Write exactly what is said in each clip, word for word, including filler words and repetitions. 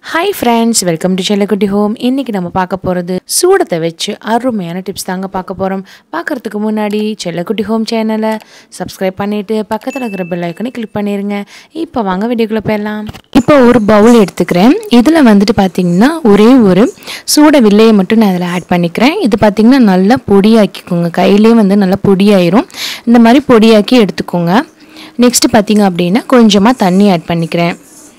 Hi friends, welcome to Chellakutty Home. இன்னைக்கு நம்ம பார்க்க போறது சூடத்தை வச்சு அருமையான டிப்ஸ் தாங்க பார்க்க போறோம். பார்க்கிறதுக்கு முன்னாடி Chellakutty Home சேனலை Subscribe பண்ணிட்டு பக்கத்துல இருக்கிற பெல் ஐகானை கிளிக் பண்ணிருங்க. இப்போ வாங்க வீடியோக்குள்ள போலாம். இப்போ ஒரு பவுல் எடுத்துக்கிறேன். இதுல வந்துட்டு பாத்தீங்கன்னா ஒரே ஒரு சூட வில்லையை மட்டும் நான் அதில் ஆட் பண்ணிக்கிறேன். இது பாத்தீங்கன்னா நல்லா பொடியாக்கிக்கோங்க. கையிலே வந்து நல்லா பொடியாயிரும். இந்த மாதிரி பொடியாக்கி எடுத்துக்கோங்க. நெக்ஸ்ட் பாத்தீங்க அப்படின்னா கொஞ்சமா தண்ணி ஆட் பண்ணிக்கிறேன்.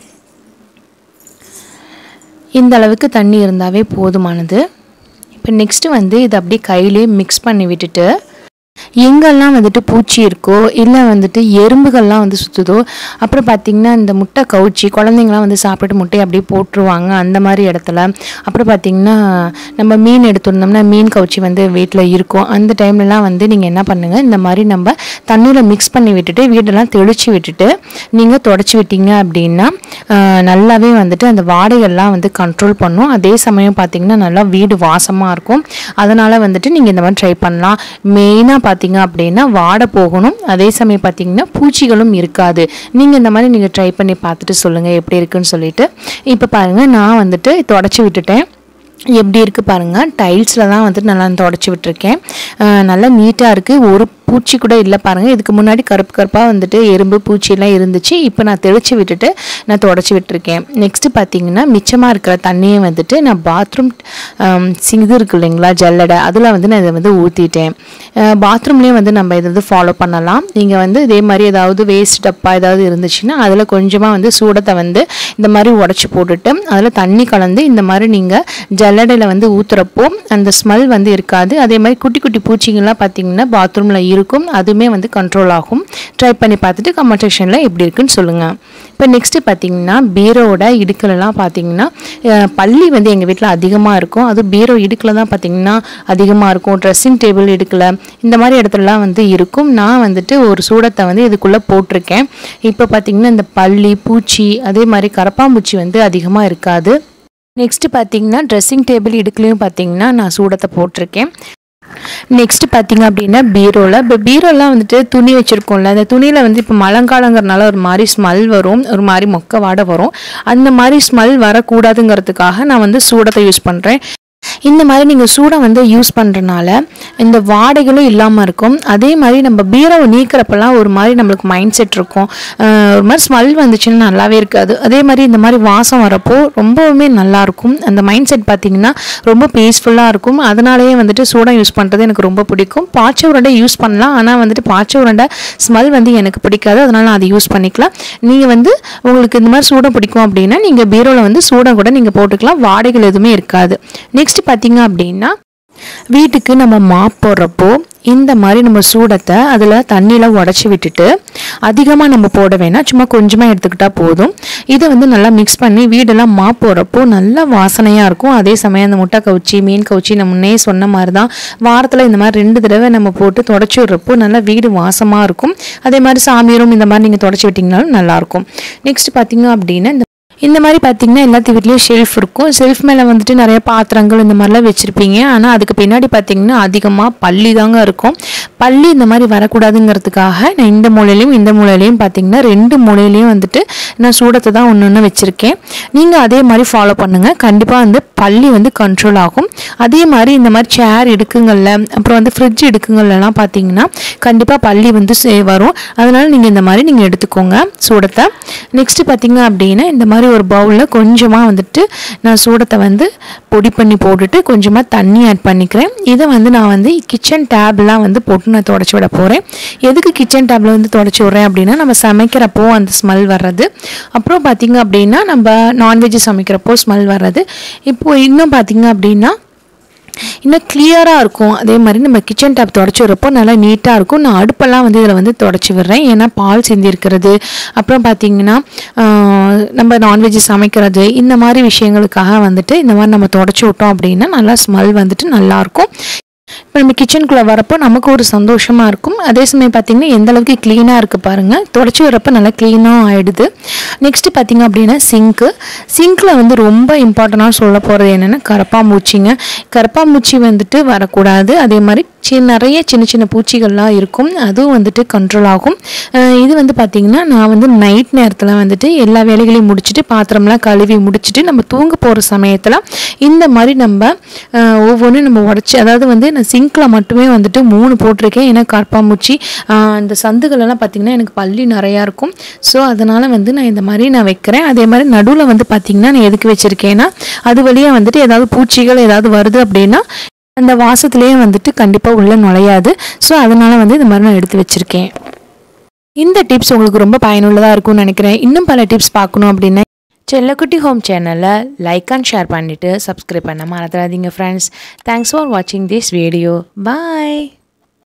இந்த அளவுக்கு தண்ணி இருந்தாவே போதுமானது. இப்போ நெக்ஸ்ட் வந்து இத அப்படியே கையிலே மிக்ஸ் பண்ணி விட்டுட்டு எங்கெல்லாம் வந்துட்டு பூச்சி இருக்கோ இல்லை வந்துட்டு எறும்புகள்லாம் வந்து சுற்றுதோ, அப்புறம் பார்த்திங்கன்னா இந்த முட்டை கவுச்சி குழந்தைங்களாம் வந்து சாப்பிட்டு முட்டையை அப்படியே போட்டுருவாங்க அந்த மாதிரி இடத்துல, அப்புறம் பார்த்திங்கன்னா நம்ம மீன் எடுத்துருந்தோம்னா மீன் கவுச்சி வந்து வீட்டில் இருக்கும். அந்த டைம்லலாம் வந்து நீங்கள் என்ன பண்ணுங்கள், இந்த மாதிரி நம்ம தண்ணியில் மிக்ஸ் பண்ணி விட்டுட்டு வீடெல்லாம் தெளித்து விட்டுட்டு நீங்கள் தொடச்சி விட்டீங்க அப்படின்னா நல்லாவே வந்துட்டு அந்த வாடைகள்லாம் வந்து கண்ட்ரோல் பண்ணும். அதே சமயம் பார்த்திங்கன்னா நல்லா வீடு வாசமாக இருக்கும். அதனால் வந்துட்டு நீங்கள் இந்த மாதிரி ட்ரை பண்ணலாம். மெயினாக பார்த்தீங்க அப்படின்னா வாடை போகணும். அதே சமயம் பார்த்தீங்கன்னா பூச்சிகளும் இருக்காது. நீங்கள் இந்த மாதிரி நீங்கள் ட்ரை பண்ணி பார்த்துட்டு சொல்லுங்கள் எப்படி இருக்குன்னு சொல்லிட்டு. இப்போ பாருங்கள், நான் வந்துட்டு தொடச்சி விட்டுட்டேன். எப்படி இருக்குது பாருங்கள், டைல்ஸில் தான் வந்துட்டு நல்லா தொடச்சி விட்டுருக்கேன். நல்லா நீட்டாக இருக்குது. ஒரு பூச்சி கூட இல்லை பாருங்கள். இதுக்கு முன்னாடி கருப்பு கருப்பாக வந்துட்டு எறும்பு பூச்சியெல்லாம் இருந்துச்சு. இப்போ நான் தெளித்து விட்டுட்டு நான் தொடச்சி விட்டுருக்கேன். நெக்ஸ்ட்டு பார்த்தீங்கன்னா மிச்சமாக இருக்கிற தண்ணியை வந்துட்டு நான் பாத்ரூம் சிங்கு இருக்கு இல்லைங்களா, ஜல்லடை, அதில் வந்து நான் இதை வந்து ஊற்றிட்டேன். பாத்ரூம்லேயும் வந்து நம்ம இதை வந்து ஃபாலோ பண்ணலாம். நீங்கள் வந்து இதே மாதிரி ஏதாவது வேஸ்ட் டப்பா ஏதாவது இருந்துச்சுன்னா அதில் கொஞ்சமாக வந்து சூடத்தை வந்து இந்த மாதிரி உடச்சி போட்டுட்டு அதில் தண்ணி கலந்து இந்த மாதிரி நீங்கள் ஜல்லடையில் வந்து ஊற்றுறப்போ அந்த ஸ்மெல் வந்து இருக்காது. அதே மாதிரி குட்டி குட்டி பூச்சிங்கெல்லாம் பார்த்தீங்கன்னா பாத்ரூமில் இருக்கும். அதுவுமே வந்து கண்ட்ரோல் ஆகும். ட்ரை பண்ணி பார்த்துட்டு கமெண்ட் செக்ஷனில் எப்படி இருக்குன்னு சொல்லுங்கள். இப்போ நெக்ஸ்ட்டு பார்த்தீங்கன்னா பீரோட இடுக்கலெல்லாம் பார்த்தீங்கன்னா பள்ளி வந்து எங்கள் வீட்டில் அதிகமாக இருக்கும். அது பீரோ இடுக்கில் தான் பார்த்தீங்கன்னா அதிகமாக இருக்கும். ட்ரெஸ்ஸிங் டேபிள் இடுக்கல இந்த மாதிரி இடத்துலலாம் வந்து இருக்கும். நான் வந்துட்டு ஒரு சூடத்தை வந்து இதுக்குள்ளே போட்டிருக்கேன். இப்போ பார்த்தீங்கன்னா இந்த பள்ளி பூச்சி அதே மாதிரி கரப்பாம்பூச்சி வந்து அதிகமாக இருக்காது. நெக்ஸ்ட்டு பார்த்தீங்கன்னா ட்ரெஸ்ஸிங் டேபிள் இடுக்கலையும் பார்த்தீங்கன்னா நான் சூடத்தை போட்டிருக்கேன். நெக்ஸ்ட் பார்த்தீங்க அப்படின்னா பீரோவில், இப்போ பீரோலாம் வந்துட்டு துணி வச்சுருக்கோம்ல, அந்த துணியில் வந்து இப்போ மழைக்காலங்கிறனால ஒரு மாதிரி ஸ்மெல் வரும், ஒரு மாதிரி மொக்க வாடை வரும். அந்த மாதிரி ஸ்மெல் வரக்கூடாதுங்கிறதுக்காக நான் வந்து சூடத்தை யூஸ் பண்ணுறேன். இந்த மாதிரி நீங்கள் சூடம் வந்து யூஸ் பண்ணுறனால இந்த வாடைகளும் இல்லாமல் இருக்கும். அதே மாதிரி நம்ம பீரோவை நீக்கிறப்பெல்லாம் ஒரு மாதிரி நம்மளுக்கு மைண்ட் செட் இருக்கும். ஒரு மாதிரி ஸ்மெல் வந்துச்சுன்னா நல்லாவே இருக்காது. அதே மாதிரி இந்த மாதிரி வாசம் வரப்போ ரொம்பவுமே நல்லாயிருக்கும். அந்த மைண்ட் செட் பார்த்திங்கன்னா ரொம்ப பீஸ்ஃபுல்லாக இருக்கும். அதனாலேயே வந்துட்டு சூடம் யூஸ் பண்ணுறது எனக்கு ரொம்ப பிடிக்கும். பாச்சை உருண்டை யூஸ் பண்ணலாம், ஆனால் வந்துட்டு பாச்சை உருண்டை ஸ்மெல் வந்து எனக்கு பிடிக்காது. அதனால நான் அதை யூஸ் பண்ணிக்கலாம். நீங்கள் வந்து உங்களுக்கு இந்த மாதிரி சூடம் பிடிக்கும் அப்படின்னா நீங்கள் பீரோவில் வந்து சூடம் கூட நீங்கள் போட்டுக்கலாம். வாடைகள் எதுவுமே இருக்காது. நெக்ஸ்ட் பார்த்தீங்க அப்படின்னா வீட்டுக்கு நம்ம மாப் போடுறப்போ இந்த மாதிரி நம்ம சூடத்தை அதில் தண்ணியில் உடச்சி விட்டுட்டு அதிகமாக நம்ம போட வேணாம், சும்மா கொஞ்சமாக எடுத்துக்கிட்டால் போதும். இதை வந்து நல்லா மிக்ஸ் பண்ணி வீடெல்லாம் மாப் போடுறப்போ நல்லா வாசனையாக இருக்கும். அதே சமயம் அந்த முட்டை கவுச்சி மீன் கவுச்சி நம்ம முன்னே சொன்ன மாதிரி தான் வாரத்தில் இந்த மாதிரி ரெண்டு தடவை நம்ம போட்டு தொடச்சி விட்றப்போ நல்லா வீடு வாசமாக இருக்கும். அதே மாதிரி சாமியரும் இந்த மாதிரி நீங்கள் தொடச்சி விட்டிங்கனாலும் நல்லாயிருக்கும். நெக்ஸ்ட் பார்த்தீங்க அப்படின்னா இந்த இந்த மாதிரி பார்த்தீங்கன்னா எல்லாத்து வீட்லேயும் ஷெல்ஃப் இருக்கும். ஷெல்ஃப் மேலே வந்துட்டு நிறைய பாத்திரங்கள் இந்த மாதிரிலாம் வச்சுருப்பீங்க. ஆனால் அதுக்கு பின்னாடி பார்த்தீங்கன்னா அதிகமாக பள்ளி தாங்க இருக்கும். பள்ளி இந்த மாதிரி வரக்கூடாதுங்கிறதுக்காக நான் இந்த மூலையிலையும் இந்த மூலையிலையும் பார்த்தீங்கன்னா ரெண்டு மூலையிலையும் வந்துட்டு நான் சூடத்தை தான் ஒன்று ஒன்று வச்சுருக்கேன். நீங்கள் அதே மாதிரி ஃபாலோ பண்ணுங்கள். கண்டிப்பாக வந்து பள்ளி வந்து கண்ட்ரோல் ஆகும். அதே மாதிரி இந்த மாதிரி சேர் இடுக்குங்களில் அப்புறம் வந்து ஃப்ரிட்ஜ் இடுக்குங்கள்லாம் பார்த்தீங்கன்னா கண்டிப்பாக பள்ளி வந்து வரும். அதனால் நீங்கள் இந்த மாதிரி நீங்கள் எடுத்துக்கோங்க சூடத்தை. நெக்ஸ்ட்டு பார்த்தீங்க அப்படின்னா இந்த மாதிரி ஒரு பவுலில் கொஞ்சமாக வந்துட்டு நான் சூடத்தை வந்து பொடி பண்ணி போட்டுட்டு கொஞ்சமாக தண்ணி ஆட் பண்ணிக்கிறேன். இதை வந்து நான் வந்து கிச்சன் டேப்லாம் வந்து போட்டு நான் தொடச்சி விட போகிறேன். எதுக்கு கிச்சன் டேப்பில் வந்து தொடச்சி விட்றேன் அப்படின்னா நம்ம சமைக்கிறப்போ அந்த ஸ்மெல் வர்றது, அப்புறம் பார்த்திங்க அப்படின்னா நம்ம நான்வெஜ் சமைக்கிறப்போ ஸ்மெல் வர்றது. இப்போது இன்னும் பார்த்திங்க அப்படின்னா இன்னும் கிளியராக இருக்கும். அதே மாதிரி நம்ம கிச்சன் டேப் தொடச்சி விட்றப்போ நல்லா நீட்டாக இருக்கும். நான் அடுப்பெல்லாம் வந்து இதில் வந்து தொடச்சி விடுறேன். ஏன்னா பால் சிந்தி இருக்கிறது, அப்புறம் பார்த்திங்கன்னா நம்ம நான்வெஜ் சமைக்கிறது இந்த மாதிரி விஷயங்களுக்காக வந்துட்டு இந்த மாதிரி நம்ம தொடச்சி விட்டோம் அப்படின்னா நல்லா ஸ்மெல் வந்துட்டு நல்லாயிருக்கும். இப்போ நம்ம கிச்சனுக்குள்ளே வரப்போ நமக்கு ஒரு சந்தோஷமாக இருக்கும். அதே சமயம் பார்த்திங்கன்னா எந்த அளவுக்கு க்ளீனாக இருக்குது பாருங்கள். தொடச்சி வரப்போ நல்லா க்ளீனாக ஆகிடுது. நெக்ஸ்ட்டு பார்த்திங்க அப்படின்னா சிங்க்கு. சிங்க்கில் வந்து ரொம்ப இம்பார்ட்டண்ட்டாக சொல்ல போகிறது என்னென்னா கரப்பாம்பூச்சிங்க. கரப்பாம்பூச்சி வந்துட்டு வரக்கூடாது. அதே மாதிரி சின்ன நிறைய சின்ன சின்ன பூச்சிகள்லாம் இருக்கும், அதுவும் வந்துட்டு கண்ட்ரோல் ஆகும். இது வந்து பார்த்திங்கன்னா நான் வந்து நைட் நேரத்தில் வந்துட்டு எல்லா வேலைகளையும் முடிச்சுட்டு பாத்திரம்லாம் கழுவி முடிச்சுட்டு நம்ம தூங்க போகிற சமயத்தில் இந்த மாதிரி நம்ம ஒவ்வொன்றும் நம்ம உடச்சி, அதாவது வந்து நான் சிங்கில் மட்டுமே வந்துட்டு மூணு போட்டிருக்கேன். ஏன்னா கரப்பாம்பூச்சி இந்த சந்துகளெல்லாம் பார்த்திங்கன்னா எனக்கு பள்ளி நிறையா இருக்கும். ஸோ அதனால் வந்து நான் இந்த மாதிரி நான் வைக்கிறேன். அதே மாதிரி நடுவில் வந்து பார்த்திங்கன்னா நான் எதுக்கு வச்சுருக்கேன்னா அது வழியாக வந்துட்டு ஏதாவது பூச்சிகள் ஏதாவது வருது அப்படின்னா அந்த வாசத்துலேயே வந்துட்டு கண்டிப்பாக உள்ளே நுழையாது. ஸோ அதனால் வந்து இந்த மாதிரி நான் எடுத்து வச்சுருக்கேன். இந்த டிப்ஸ் உங்களுக்கு ரொம்ப பயனுள்ளதாக இருக்கும்னு நினைக்கிறேன். இன்னும் பல டிப்ஸ் பார்க்கணும் அப்படின்னா செல்லக்குட்டி ஹோம் சேனலை லைக் அண்ட் ஷேர் பண்ணிவிட்டு சப்ஸ்கிரைப் பண்ண மறந்துடாதீங்க ஃப்ரெண்ட்ஸ். தேங்க்ஸ் ஃபார் வாட்சிங் திஸ் வீடியோ. பாய்.